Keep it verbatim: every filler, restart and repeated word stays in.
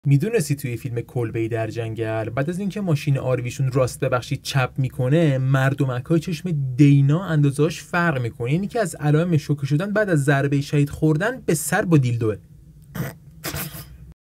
میدونستی توی فیلم کلبه در جنگل بعد از اینکه ماشین آرویشون راست ببخشید چپ میکنه، مردمکای چشم دینا اندازه‌اش فرق میکنه، یعنی که از علائم شوکه شدن بعد از ضربه شهید خوردن به سر با دیلدوه.